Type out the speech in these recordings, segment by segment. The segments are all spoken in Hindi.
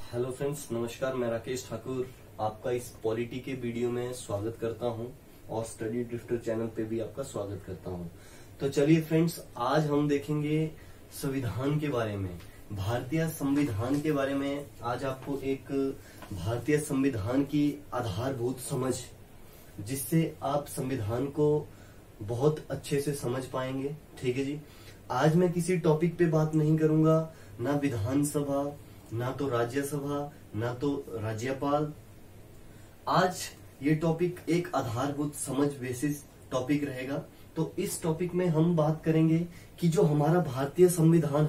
हेलो फ्रेंड्स, नमस्कार। मैं राकेश ठाकुर आपका इस पॉलिटी के वीडियो में स्वागत करता हूं और स्टडी ड्रिफ्टर चैनल पे भी आपका स्वागत करता हूं। तो चलिए फ्रेंड्स, आज हम देखेंगे संविधान के बारे में, भारतीय संविधान के बारे में। आज आपको एक भारतीय संविधान की आधारभूत समझ, जिससे आप संविधान को बहुत अच्छे से समझ पाएंगे। ठीक है जी। आज मैं किसी टॉपिक पे बात नहीं करूंगा, ना विधानसभा, ना तो राज्यसभा, ना तो राज्यपाल। आज ये टॉपिक एक आधारभूत समझ बेसिस टॉपिक रहेगा। तो इस टॉपिक में हम बात करेंगे कि जो हमारा भारतीय संविधान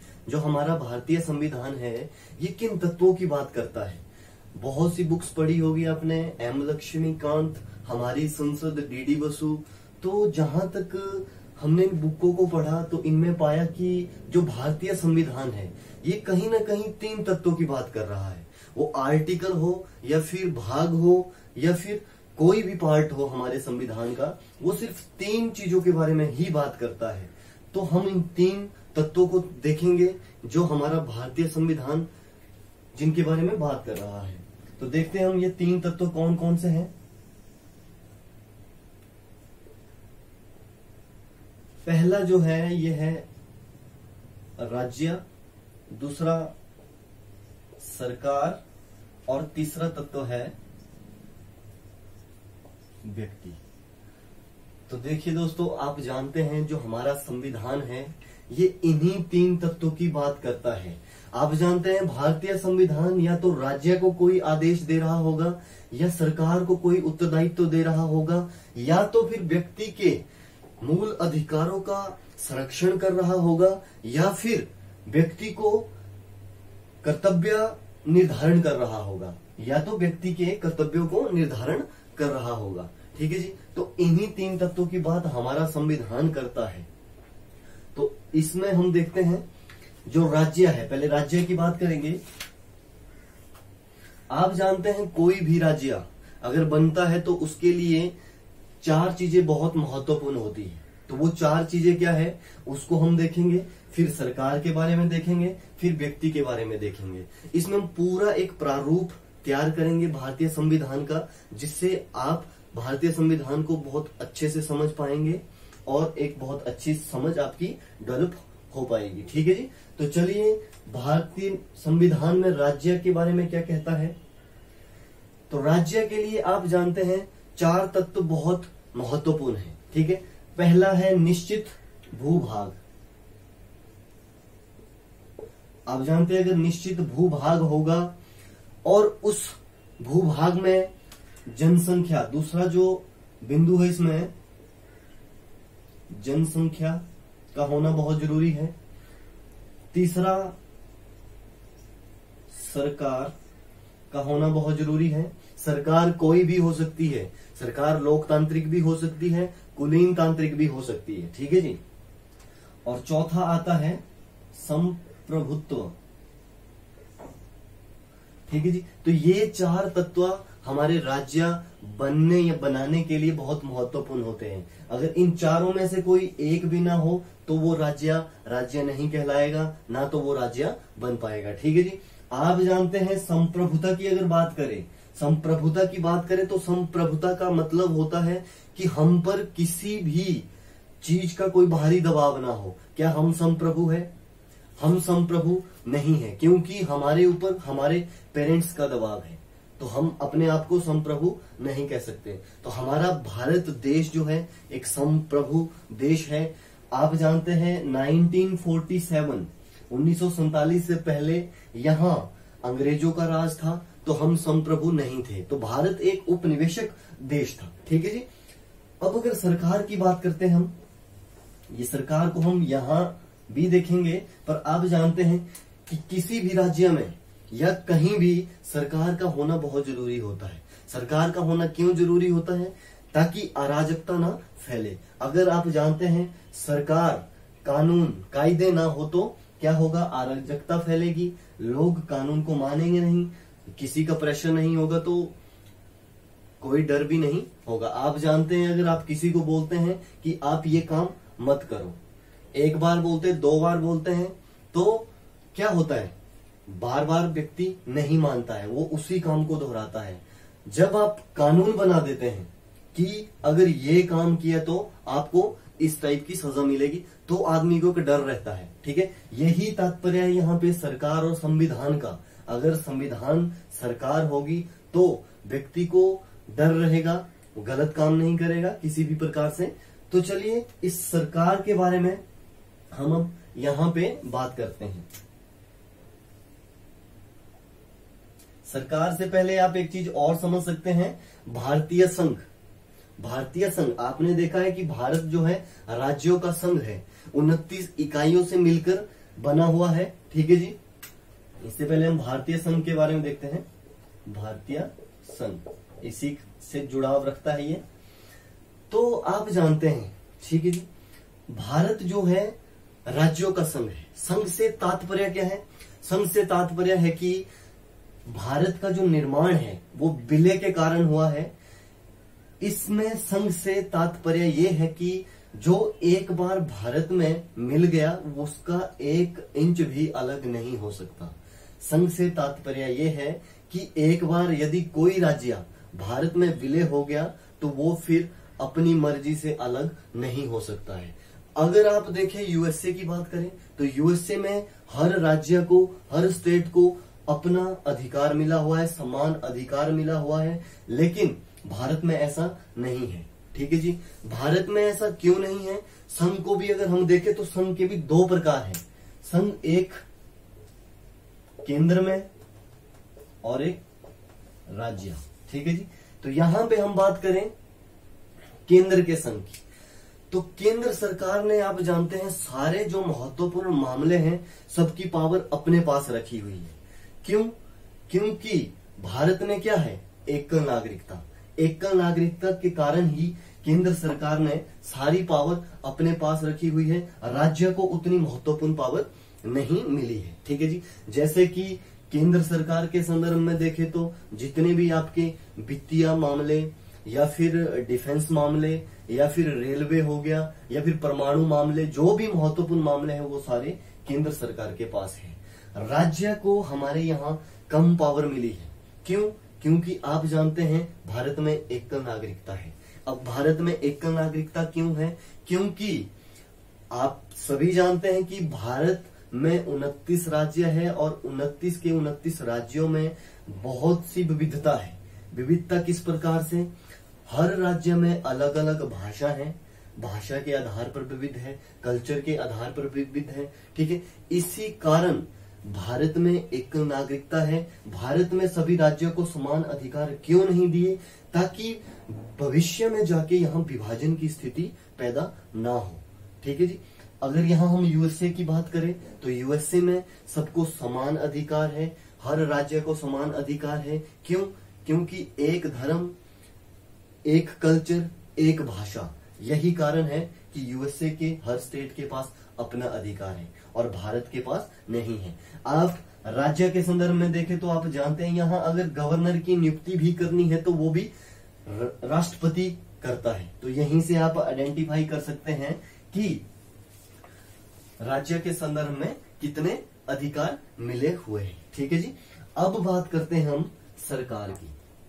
है, ये किन तत्वों की बात करता है। बहुत सी बुक्स पढ़ी होगी आपने, एम लक्ष्मीकांत, हमारी संसद, डीडी बसु। तो जहां तक हमने बुकों को पढ़ा तो इनमें पाया कि जो भारतीय संविधान है, ये कहीं ना कहीं तीन तत्वों की बात कर रहा है। वो आर्टिकल हो या फिर भाग हो या फिर कोई भी पार्ट हो हमारे संविधान का, वो सिर्फ तीन चीजों के बारे में ही बात करता है। तो हम इन तीन तत्वों को देखेंगे जो हमारा भारतीय संविधान जिनके बारे में बात कर रहा है। तो देखते हैं हम ये तीन तत्व कौन कौन से हैं। पहला जो है ये है राज्य, दूसरा सरकार और तीसरा तत्व है व्यक्ति। तो देखिए दोस्तों, आप जानते हैं जो हमारा संविधान है ये इन्हीं तीन तत्वों की बात करता है। आप जानते हैं भारतीय संविधान या तो राज्य को कोई आदेश दे रहा होगा, या सरकार को कोई उत्तरदायित्व दे रहा होगा, या तो फिर व्यक्ति के मूल अधिकारों का संरक्षण कर रहा होगा, या फिर व्यक्ति को कर्तव्य निर्धारण कर रहा होगा, या तो व्यक्ति के कर्तव्यों को निर्धारण कर रहा होगा। ठीक है जी। तो इन्हीं तीन तत्वों की बात हमारा संविधान करता है। तो इसमें हम देखते हैं जो राज्य है, पहले राज्य की बात करेंगे। आप जानते हैं कोई भी राज्य अगर बनता है तो उसके लिए चार चीजें बहुत महत्वपूर्ण होती है। तो वो चार चीजें क्या है उसको हम देखेंगे, फिर सरकार के बारे में देखेंगे, फिर व्यक्ति के बारे में देखेंगे। इसमें हम पूरा एक प्रारूप तैयार करेंगे भारतीय संविधान का, जिससे आप भारतीय संविधान को बहुत अच्छे से समझ पाएंगे और एक बहुत अच्छी समझ आपकी डेवलप हो पाएगी। ठीक है जी। तो चलिए, भारतीय संविधान में राज्य के बारे में क्या कहता है। तो राज्य के लिए आप जानते हैं चार तत्व बहुत महत्वपूर्ण है। ठीक है। पहला है निश्चित भूभाग। आप जानते हैं अगर निश्चित भूभाग होगा और उस भूभाग में जनसंख्या, दूसरा जो बिंदु है इसमें जनसंख्या का होना बहुत जरूरी है। तीसरा सरकार का होना बहुत जरूरी है। सरकार कोई भी हो सकती है, सरकार लोकतांत्रिक भी हो सकती है, कुलीन तांत्रिक भी हो सकती है। ठीक है जी। और चौथा आता है संप्रभुत्व। ठीक है जी। तो ये चार तत्व हमारे राज्य बनने या बनाने के लिए बहुत महत्वपूर्ण होते हैं। अगर इन चारों में से कोई एक भी ना हो तो वो राज्य नहीं कहलाएगा, ना तो वो राज्य बन पाएगा। ठीक है जी। आप जानते हैं संप्रभुता की अगर बात करें, संप्रभुता की बात करें तो संप्रभुता का मतलब होता है कि हम पर किसी भी चीज का कोई बाहरी दबाव ना हो। क्या हम संप्रभु है? हम संप्रभु नहीं है, क्योंकि हमारे ऊपर हमारे पेरेंट्स का दबाव है। तो हम अपने आप को संप्रभु नहीं कह सकते। तो हमारा भारत देश जो है एक संप्रभु देश है। आप जानते हैं 1947 से पहले यहाँ अंग्रेजों का राज था, तो हम संप्रभु नहीं थे। तो भारत एक उपनिवेशक देश था। ठीक है जी। अब अगर सरकार की बात करते हैं हम, ये सरकार को हम यहाँ भी देखेंगे, पर आप जानते हैं कि किसी भी राज्य में या कहीं भी सरकार का होना बहुत जरूरी होता है। सरकार का होना क्यों जरूरी होता है? ताकि अराजकता ना फैले। अगर आप जानते हैं सरकार, कानून, कायदे ना हो तो क्या होगा? अराजकता फैलेगी, लोग कानून को मानेंगे नहीं, किसी का प्रेशर नहीं होगा तो कोई डर भी नहीं होगा। आप जानते हैं अगर आप किसी को बोलते हैं कि आप ये काम मत करो, एक बार बोलते, दो बार बोलते हैं, तो क्या होता है? बार बार व्यक्ति नहीं मानता है, वो उसी काम को दोहराता है। जब आप कानून बना देते हैं कि अगर ये काम किया तो आपको इस टाइप की सजा मिलेगी, तो आदमी को डर रहता है। ठीक है, यही तात्पर्य है यहाँ पे सरकार और संविधान का। अगर संविधान सरकार होगी तो व्यक्ति को डर रहेगा, गलत काम नहीं करेगा किसी भी प्रकार से। तो चलिए इस सरकार के बारे में हम अब यहाँ पे बात करते हैं। सरकार से पहले आप एक चीज और समझ सकते हैं, भारतीय संघ। भारतीय संघ, आपने देखा है कि भारत जो है राज्यों का संघ है, 29 इकाइयों से मिलकर बना हुआ है। ठीक है जी, इससे पहले हम भारतीय संघ के बारे में देखते हैं। भारतीय संघ इसी से जुड़ाव रखता है ये। तो आप जानते हैं, ठीक है जी, भारत जो है राज्यों का संघ है। संघ से तात्पर्य क्या है? संघ से तात्पर्य है कि भारत का जो निर्माण है वो विलय के कारण हुआ है। इसमें संघ से तात्पर्य ये है कि जो एक बार भारत में मिल गया उसका 1 इंच भी अलग नहीं हो सकता। संघ से तात्पर्य ये है कि एक बार यदि कोई राज्य भारत में विलय हो गया तो वो फिर अपनी मर्जी से अलग नहीं हो सकता है। अगर आप देखें यूएसए की बात करें तो यूएसए में हर राज्य को, हर स्टेट को अपना अधिकार मिला हुआ है, समान अधिकार मिला हुआ है। लेकिन भारत में ऐसा नहीं है। ठीक है जी, भारत में ऐसा क्यों नहीं है? संघ को भी अगर हम देखें तो संघ के भी 2 प्रकार हैं। संघ एक केंद्र में और एक राज्य। ठीक है जी, तो यहां पे हम बात करें केंद्र के संघ की, तो केंद्र सरकार ने, आप जानते हैं, सारे जो महत्वपूर्ण मामले हैं सबकी पावर अपने पास रखी हुई है। क्यों? क्योंकि भारत में क्या है? एकल नागरिकता। एकल नागरिकता के कारण ही केंद्र सरकार ने सारी पावर अपने पास रखी हुई है, राज्य को उतनी महत्वपूर्ण पावर नहीं मिली है। ठीक है जी, जैसे कि केंद्र सरकार के संदर्भ में देखें तो जितने भी आपके वित्तीय मामले या फिर डिफेंस मामले या फिर रेलवे हो गया या फिर परमाणु मामले, जो भी महत्वपूर्ण मामले हैं वो सारे केंद्र सरकार के पास है। राज्य को हमारे यहाँ कम पावर मिली है। क्यों? क्योंकि आप जानते हैं भारत में एकल नागरिकता है। अब भारत में एकल नागरिकता क्यों है? क्योंकि आप सभी जानते हैं कि भारत में 29 राज्य है और 29 के 29 राज्यों में बहुत सी विविधता है। विविधता किस प्रकार से? हर राज्य में अलग अलग भाषा है, भाषा के आधार पर विविध है, कल्चर के आधार पर विविध है। ठीक है, इसी कारण भारत में एकल नागरिकता है। भारत में सभी राज्यों को समान अधिकार क्यों नहीं दिए? ताकि भविष्य में जाके यहाँ विभाजन की स्थिति पैदा ना हो। ठीक है जी, अगर यहाँ हम यूएसए की बात करें तो यूएसए में सबको समान अधिकार है, हर राज्य को समान अधिकार है। क्यों? क्योंकि एक धर्म, एक कल्चर, एक भाषा, यही कारण है कि यूएसए के हर स्टेट के पास अपना अधिकार है और भारत के पास नहीं है। आप राज्य के संदर्भ में देखें तो आप जानते हैं यहाँ अगर गवर्नर की नियुक्ति भी करनी है तो वो भी राष्ट्रपति करता है। तो यहीं से आप आइडेंटिफाई कर सकते हैं कि राज्य के संदर्भ में कितने अधिकार मिले हुए हैं। ठीक है जी, अब बात करते हैं हम सरकार की।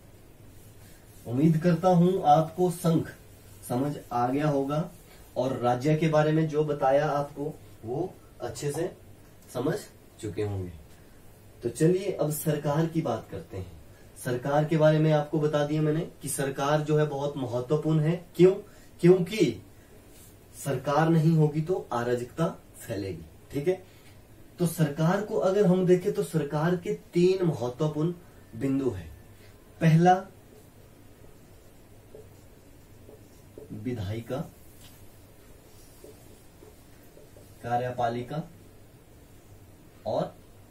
उम्मीद करता हूं आपको संघ समझ आ गया होगा और राज्य के बारे में जो बताया आपको वो अच्छे से समझ चुके होंगे। तो चलिए अब सरकार की बात करते हैं। सरकार के बारे में आपको बता दिया मैंने कि सरकार जो है बहुत महत्वपूर्ण है। क्यों? क्योंकि सरकार नहीं होगी तो अराजकता फैलेगी। ठीक है, तो सरकार को अगर हम देखें तो सरकार के 3 महत्वपूर्ण बिंदु है। पहला विधायिका, कार्यपालिका और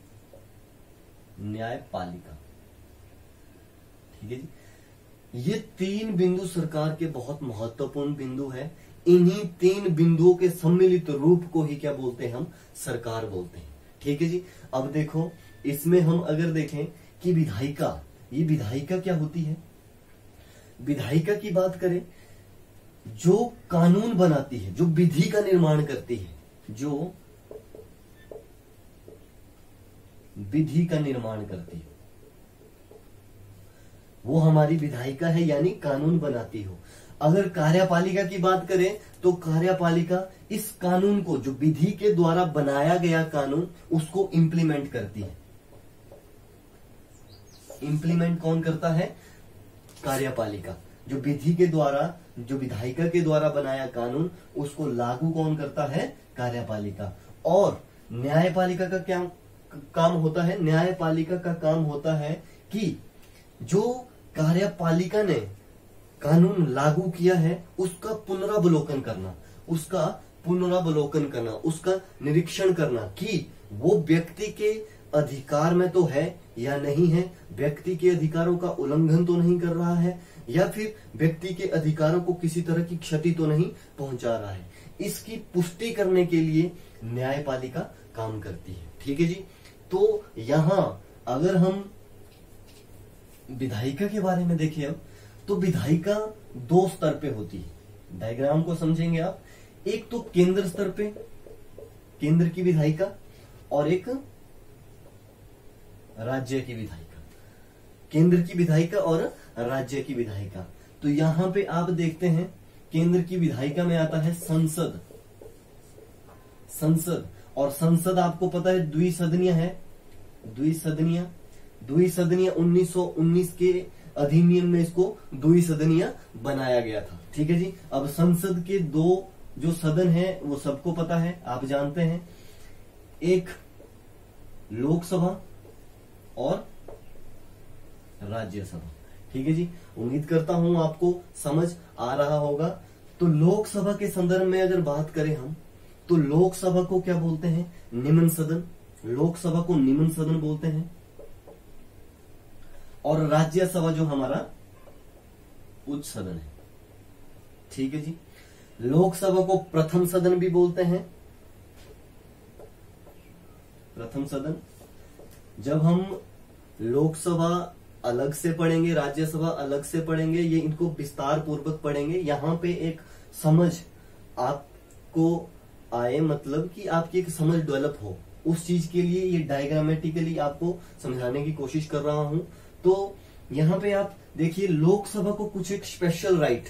न्यायपालिका। ठीक है जी, ये 3 बिंदु सरकार के बहुत महत्वपूर्ण बिंदु है। इन्हीं 3 बिंदुओं के सम्मिलित रूप को ही क्या बोलते हैं? हम सरकार बोलते हैं। ठीक है जी, अब देखो इसमें हम अगर देखें कि विधायिका, ये विधायिका क्या होती है? विधायिका की बात करें, जो कानून बनाती है, जो विधि का निर्माण करती है, जो विधि का निर्माण करती हो, वो हमारी विधायिका है, यानी कानून बनाती हो। अगर कार्यपालिका की बात करें तो कार्यपालिका इस कानून को, जो विधि के द्वारा बनाया गया कानून, उसको इंप्लीमेंट करती है। इंप्लीमेंट कौन करता है? कार्यपालिका। जो विधि के द्वारा, जो विधायिका के द्वारा बनाया कानून, उसको लागू कौन करता है? कार्यपालिका। और न्यायपालिका का क्या काम होता है? न्यायपालिका का काम होता है कि जो कार्यपालिका ने कानून लागू किया है उसका पुनरावलोकन करना, उसका निरीक्षण करना कि वो व्यक्ति के अधिकार में तो है या नहीं है, व्यक्ति के अधिकारों का उल्लंघन तो नहीं कर रहा है, या फिर व्यक्ति के अधिकारों को किसी तरह की क्षति तो नहीं पहुंचा रहा है। इसकी पुष्टि करने के लिए न्यायपालिका काम करती है। ठीक है जी। तो यहां अगर हम विधायिका के बारे में देखें अब, तो विधायिका दो स्तर पे होती है। डायग्राम को समझेंगे आप। एक तो केंद्र स्तर पे, केंद्र की विधायिका, और एक राज्य की विधायिका। केंद्र की विधायिका और राज्य की विधायिका। तो यहां पे आप देखते हैं केंद्र की विधायिका में आता है संसद। और संसद आपको पता है द्विसदनीय है। द्विसदनीय 1919 के अधिनियम में इसको द्विसदनीय बनाया गया था। ठीक है जी। अब संसद के दो जो सदन है वो सबको पता है, आप जानते हैं, एक लोकसभा और राज्यसभा। ठीक है जी। उम्मीद करता हूं आपको समझ आ रहा होगा। तो लोकसभा के संदर्भ में अगर बात करें हम, तो लोकसभा को क्या बोलते हैं? निम्न सदन। लोकसभा को निम्न सदन बोलते हैं। और राज्यसभा जो हमारा उच्च सदन है। ठीक है जी। लोकसभा को प्रथम सदन भी बोलते हैं। प्रथम सदन। जब हम लोकसभा अलग से पढ़ेंगे, राज्यसभा अलग से पढ़ेंगे, ये इनको विस्तार पूर्वक पढ़ेंगे। यहां पे एक समझ आपको आए, मतलब कि आपकी एक समझ डेवलप हो, उस चीज के लिए ये डायग्रामेटिकली आपको समझाने की कोशिश कर रहा हूं। तो यहाँ पे आप देखिए, लोकसभा को कुछ एक स्पेशल राइट,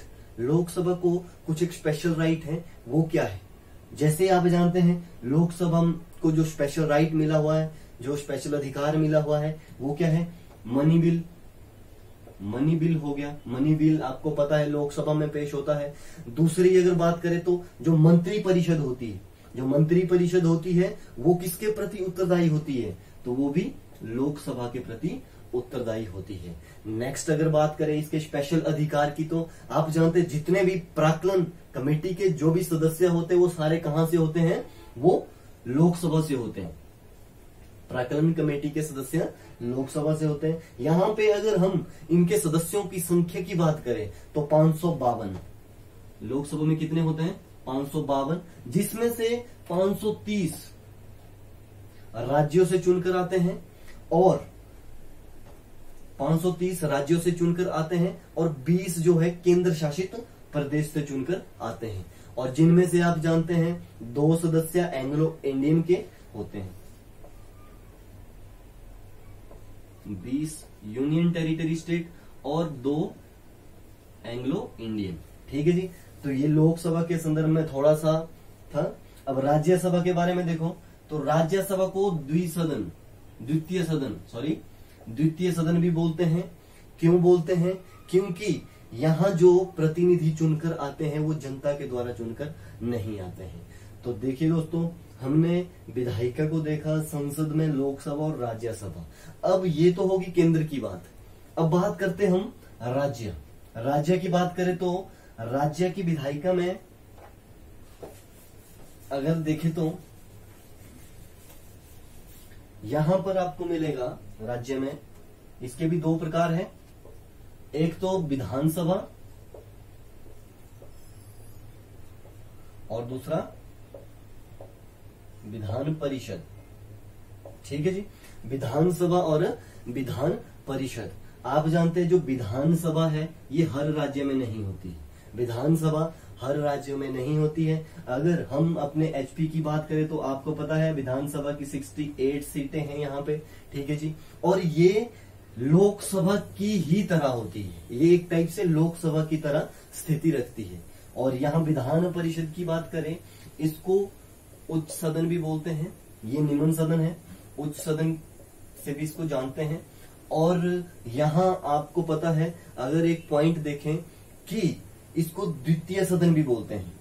है। वो क्या है? जैसे आप जानते हैं लोकसभा को जो स्पेशल राइट मिला हुआ है, जो स्पेशल अधिकार मिला हुआ है, वो क्या है? मनी बिल हो गया। मनी बिल आपको पता है लोकसभा में पेश होता है। दूसरी अगर बात करें तो जो मंत्री परिषद होती है, वो किसके प्रति उत्तरदायी होती है? तो वो भी लोकसभा के प्रति उत्तरदायी होती है। नेक्स्ट अगर बात करें इसके स्पेशल अधिकार की, तो आप जानते हैं जितने भी प्राक्कलन कमेटी के जो भी सदस्य होते हैं वो सारे कहां से होते हैं? वो लोकसभा से होते हैं। प्राक्कलन कमेटी के सदस्य लोकसभा से होते हैं। यहां पे अगर हम इनके सदस्यों की संख्या की बात करें तो 552। लोकसभा में कितने होते हैं? 552, जिसमें से 530 राज्यों से चुनकर आते हैं और 530 राज्यों से चुनकर आते हैं और 20 जो है केंद्र शासित प्रदेश से चुनकर आते हैं। और जिनमें से आप जानते हैं 2 सदस्य एंग्लो इंडियन के होते हैं। 20 यूनियन टेरिटरी स्टेट और 2 एंग्लो इंडियन। ठीक है जी। तो ये लोकसभा के संदर्भ में थोड़ा सा था। अब राज्यसभा के बारे में देखो, तो राज्यसभा को द्वितीय सदन भी बोलते हैं। क्यों बोलते हैं? क्योंकि यहाँ जो प्रतिनिधि चुनकर आते हैं वो जनता के द्वारा चुनकर नहीं आते हैं। तो देखिए दोस्तों, हमने विधायिका को देखा, संसद में लोकसभा और राज्यसभा। अब ये तो होगी केंद्र की बात। अब बात करते हम राज्य की बात करें तो राज्य की विधायिका में अगर देखें तो यहां पर आपको मिलेगा राज्य में, इसके भी 2 प्रकार हैं। एक तो विधानसभा और दूसरा विधान परिषद। ठीक है जी। विधानसभा और विधान परिषद। आप जानते हैं जो विधानसभा है ये हर राज्य में नहीं होती। विधानसभा हर राज्यों में नहीं होती है। अगर हम अपने एचपी की बात करें तो आपको पता है विधानसभा की 68 सीटें हैं यहाँ पे, ठीक है जी। और ये लोकसभा की ही तरह होती है, ये एक टाइप से लोकसभा की तरह स्थिति रखती है। और यहाँ विधान परिषद की बात करें, इसको उच्च सदन भी बोलते हैं, ये निम्न सदन है, उच्च सदन से भी इसको जानते हैं। और यहाँ आपको पता है, अगर एक पॉइंट देखें कि इसको द्वितीय सदन भी बोलते हैं,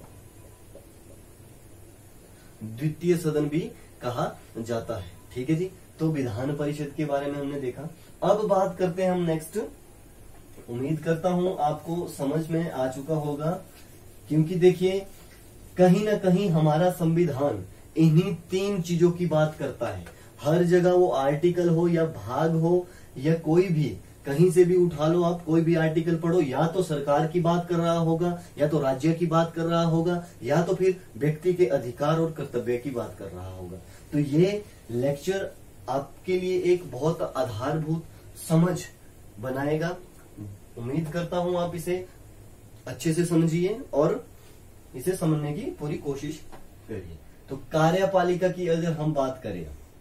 द्वितीय सदन भी कहा जाता है, ठीक है जी। तो विधान परिषद के बारे में हमने देखा। अब बात करते हैं हम नेक्स्ट। उम्मीद करता हूं आपको समझ में आ चुका होगा, क्योंकि देखिए कहीं ना कहीं हमारा संविधान इन्हीं 3 चीजों की बात करता है। हर जगह वो आर्टिकल हो या भाग हो या कोई भी, कहीं से भी उठा लो आप, कोई भी आर्टिकल पढ़ो, या तो सरकार की बात कर रहा होगा, या तो राज्य की बात कर रहा होगा, या तो फिर व्यक्ति के अधिकार और कर्तव्य की बात कर रहा होगा। तो ये लेक्चर आपके लिए एक बहुत आधारभूत समझ बनाएगा। उम्मीद करता हूं आप इसे अच्छे से समझिए और इसे समझने की पूरी कोशिश करिए। तो कार्यपालिका की अगर हम बात करें,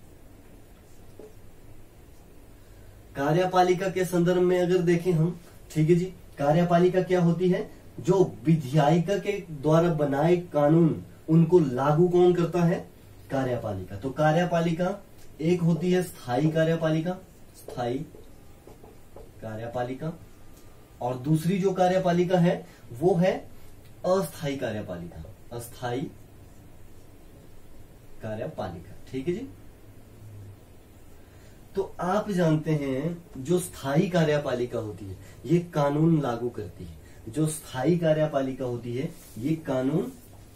कार्यपालिका के संदर्भ में अगर देखें हम, ठीक है जी, कार्यपालिका क्या होती है? जो विधायिका के द्वारा बनाए कानून उनको लागू कौन करता है? कार्यपालिका। तो कार्यपालिका एक होती है स्थायी कार्यपालिका, स्थायी कार्यपालिका, और दूसरी जो कार्यपालिका है वो है अस्थायी कार्यपालिका, अस्थायी कार्यपालिका, ठीक है जी। तो आप जानते हैं जो स्थायी कार्यपालिका होती है ये कानून लागू करती है, जो स्थायी कार्यपालिका होती है ये कानून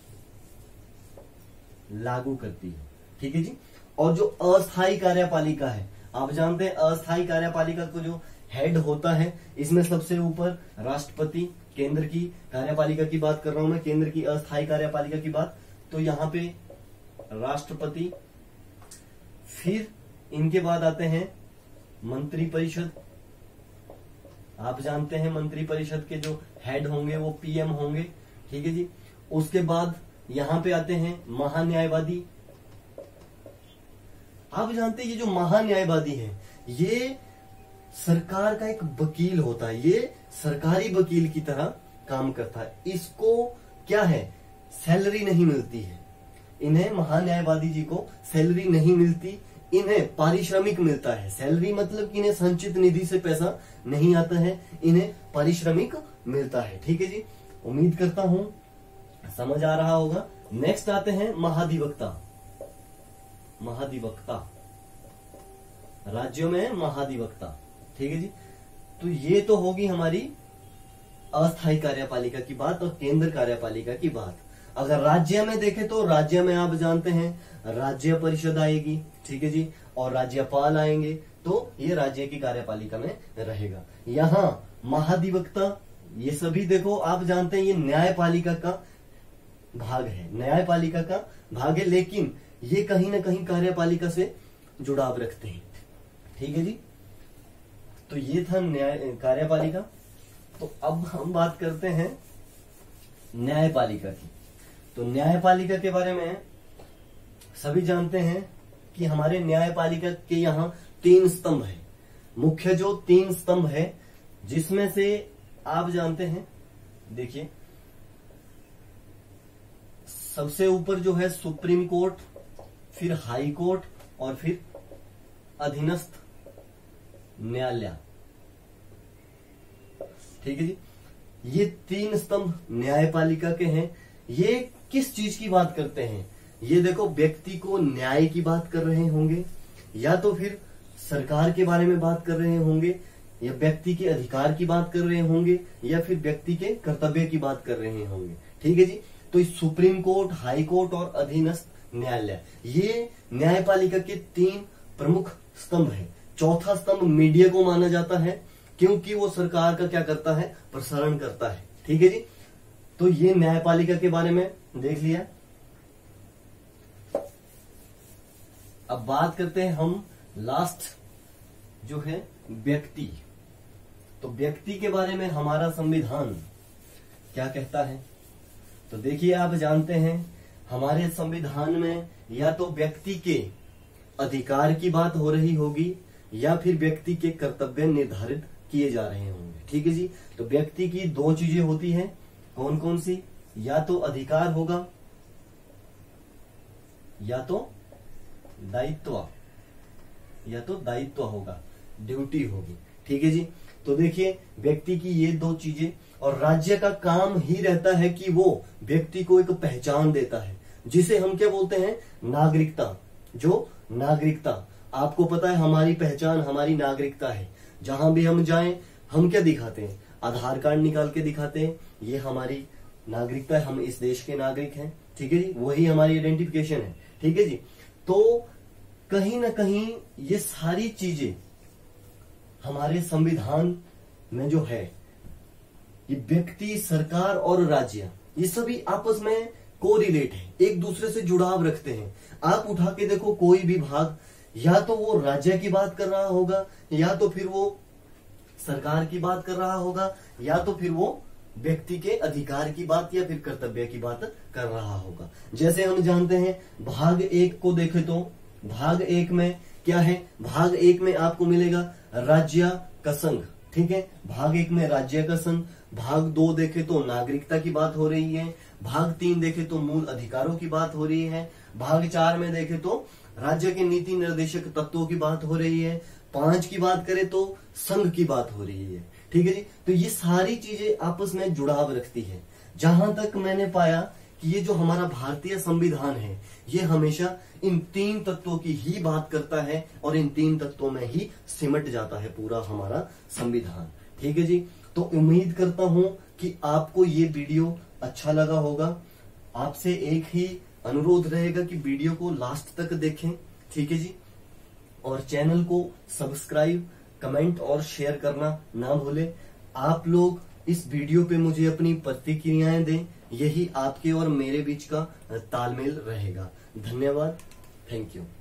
लागू करती है, ठीक है जी। और जो अस्थायी कार्यपालिका है, आप जानते हैं अस्थायी कार्यपालिका को जो हेड होता है, इसमें सबसे ऊपर राष्ट्रपति, केंद्र की कार्यपालिका की बात कर रहा हूं मैं, केंद्र की अस्थायी कार्यपालिका की बात, तो यहाँ पे राष्ट्रपति, फिर इनके बाद आते हैं मंत्रिपरिषद। आप जानते हैं मंत्रिपरिषद के जो हेड होंगे वो पीएम होंगे, ठीक है जी। उसके बाद यहां पे आते हैं महान्यायवादी। आप जानते हैं ये जो महान्यायवादी है ये सरकार का एक वकील होता है, ये सरकारी वकील की तरह काम करता है। इसको क्या है, सैलरी नहीं मिलती है, इन्हें महान्यायवादी जी को सैलरी नहीं मिलती, इन्हें पारिश्रमिक मिलता है। सैलरी मतलब कि इन्हें संचित निधि से पैसा नहीं आता है, इन्हें पारिश्रमिक मिलता है, ठीक है जी। उम्मीद करता हूं समझ आ रहा होगा। नेक्स्ट आते हैं महाधिवक्ता। महाधिवक्ता, राज्यों में महाधिवक्ता, ठीक है जी। तो ये तो होगी हमारी अस्थायी कार्यपालिका की बात और केंद्र कार्यपालिका की बात। अगर राज्य में देखें तो राज्य में आप जानते हैं राज्य परिषद आएगी, ठीक है जी, और राज्यपाल आएंगे, तो ये राज्य की कार्यपालिका में रहेगा। यहाँ महाधिवक्ता, ये सभी देखो आप जानते हैं ये न्यायपालिका का भाग है, न्यायपालिका का भाग है, लेकिन ये कहीं ना कहीं कार्यपालिका से जुड़ाव रखते हैं, ठीक है जी। तो ये था न्याय कार्यपालिका। तो अब हम बात करते हैं न्यायपालिका की। तो न्यायपालिका के बारे में सभी जानते हैं कि हमारे न्यायपालिका के यहाँ 3 स्तंभ है, मुख्य जो 3 स्तंभ है, जिसमें से आप जानते हैं, देखिए सबसे ऊपर जो है सुप्रीम कोर्ट, फिर हाई कोर्ट और फिर अधीनस्थ न्यायालय, ठीक है जी। ये 3 स्तंभ न्यायपालिका के हैं। ये किस चीज की बात करते हैं? ये देखो व्यक्ति को न्याय की बात कर रहे होंगे, या तो फिर सरकार के बारे में बात कर रहे होंगे, या व्यक्ति के अधिकार की बात कर रहे होंगे, या फिर व्यक्ति के कर्तव्य की बात कर रहे होंगे, ठीक है जी। तो सुप्रीम कोर्ट, हाई कोर्ट और अधीनस्थ न्यायालय, ये न्यायपालिका के 3 प्रमुख स्तंभ है। चौथा स्तंभ मीडिया को माना जाता है, क्योंकि वो सरकार का क्या करता है, प्रसारण करता है, ठीक है जी। तो ये न्यायपालिका के बारे में देख लिया। अब बात करते हैं हम लास्ट जो है व्यक्ति। तो व्यक्ति के बारे में हमारा संविधान क्या कहता है? तो देखिए, आप जानते हैं हमारे संविधान में या तो व्यक्ति के अधिकार की बात हो रही होगी या फिर व्यक्ति के कर्तव्य निर्धारित किए जा रहे होंगे। ठीक है जी। तो व्यक्ति की दो चीजें होती हैं, कौन कौन सी? या तो अधिकार होगा या तो दायित्व होगा, ड्यूटी होगी। ठीक है जी। तो देखिए, व्यक्ति की ये दो चीजें, और राज्य का काम ही रहता है कि वो व्यक्ति को एक पहचान देता है, जिसे हम क्या बोलते हैं? नागरिकता। जो नागरिकता, आपको पता है हमारी पहचान हमारी नागरिकता है। जहां भी हम जाएं, हम क्या दिखाते हैं? आधार कार्ड निकाल के दिखाते हैं, ये हमारी नागरिकता है, हम इस देश के नागरिक हैं। ठीक है जी, वही हमारी आइडेंटिफिकेशन है। ठीक है जी। तो कहीं ना कहीं ये सारी चीजें हमारे संविधान में जो है, ये व्यक्ति, सरकार और राज्य, ये सभी आपस में कोरिलेट है, एक दूसरे से जुड़ाव रखते हैं। आप उठा के देखो कोई भी भाग, या तो वो राज्य की बात कर रहा होगा, या तो फिर वो सरकार की बात कर रहा होगा, या तो फिर वो व्यक्ति के अधिकार की बात या फिर कर्तव्य की बात कर रहा होगा। जैसे हम जानते हैं, भाग 1 को देखें तो भाग 1 में क्या है? भाग 1 में आपको मिलेगा राज्य का संघ। ठीक है, भाग 1 में राज्य का संघ। भाग 2 देखे तो नागरिकता की बात हो रही है। भाग 3 देखे तो मूल अधिकारों की बात हो रही है। भाग 4 में देखे तो राज्य के नीति निर्देशक तत्वों की बात हो रही है। 5 की बात करें तो संघ की बात हो रही है। ठीक है जी। तो ये सारी चीजें आपस में जुड़ाव रखती है। जहां तक मैंने पाया कि ये जो हमारा भारतीय संविधान है, ये हमेशा इन 3 तत्वों की ही बात करता है, और इन 3 तत्वों में ही सिमट जाता है पूरा हमारा संविधान। ठीक है जी। तो उम्मीद करता हूं कि आपको ये वीडियो अच्छा लगा होगा। आपसे एक ही अनुरोध रहेगा कि वीडियो को लास्ट तक देखें। ठीक है जी। और चैनल को सब्सक्राइब, कमेंट और शेयर करना ना भूलें। आप लोग इस वीडियो पे मुझे अपनी प्रतिक्रियाएं दें, यही आपके और मेरे बीच का तालमेल रहेगा। धन्यवाद। Thank you.